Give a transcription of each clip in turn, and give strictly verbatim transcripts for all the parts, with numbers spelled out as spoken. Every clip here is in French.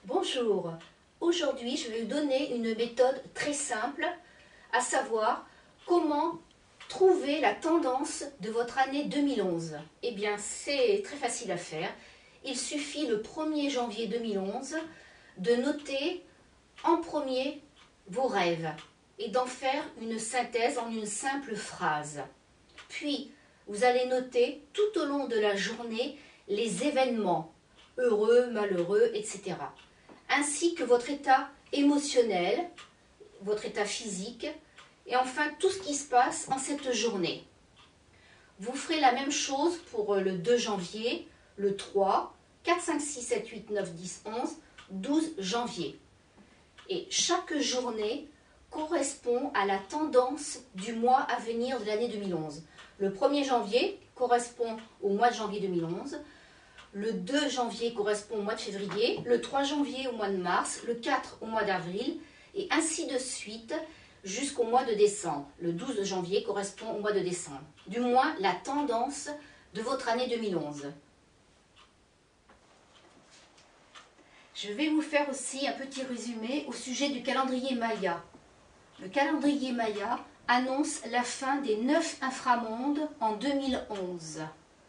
Bonjour, aujourd'hui je vais vous donner une méthode très simple, à savoir comment trouver la tendance de votre année deux mille onze. Eh bien c'est très facile à faire, il suffit le premier janvier deux mille onze de noter en premier vos rêves et d'en faire une synthèse en une simple phrase. Puis vous allez noter tout au long de la journée les événements, heureux, malheureux, et cetera, ainsi que votre état émotionnel, votre état physique, et enfin tout ce qui se passe en cette journée. Vous ferez la même chose pour le deux janvier, le trois, quatre, cinq, six, sept, huit, neuf, dix, onze, douze janvier. Et chaque journée correspond à la tendance du mois à venir de l'année deux mille onze. Le premier janvier correspond au mois de janvier deux mille onze. Le deux janvier correspond au mois de février, le trois janvier au mois de mars, le quatre au mois d'avril, et ainsi de suite jusqu'au mois de décembre. Le douze janvier correspond au mois de décembre. Du moins, la tendance de votre année deux mille onze. Je vais vous faire aussi un petit résumé au sujet du calendrier Maya. Le calendrier Maya annonce la fin des neuf inframondes en deux mille onze.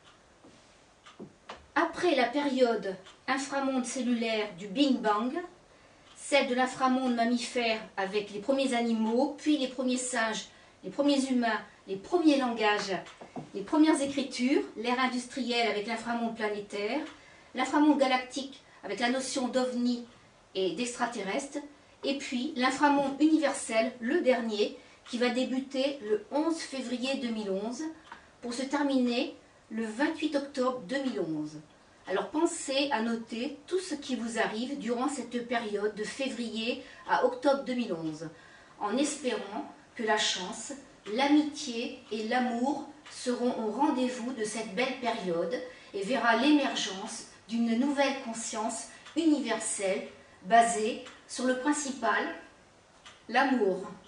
Après la période inframonde cellulaire du Big Bang, celle de l'inframonde mammifère avec les premiers animaux, puis les premiers singes, les premiers humains, les premiers langages, les premières écritures, l'ère industrielle avec l'inframonde planétaire, l'inframonde galactique avec la notion d'ovni et d'extraterrestre, et puis l'inframonde universel, le dernier, qui va débuter le onze février deux mille onze pour se terminer le vingt-huit octobre deux mille onze. Alors pensez à noter tout ce qui vous arrive durant cette période de février à octobre deux mille onze, en espérant que la chance, l'amitié et l'amour seront au rendez-vous de cette belle période et verra l'émergence d'une nouvelle conscience universelle basée sur le principal, l'amour.